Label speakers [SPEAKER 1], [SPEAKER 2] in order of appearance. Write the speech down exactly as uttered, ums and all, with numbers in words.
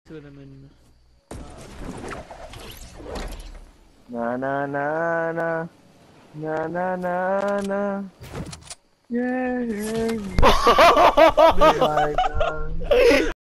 [SPEAKER 1] tournament.
[SPEAKER 2] Na na na na na na na na. Yeah. Yeah. Oh my God.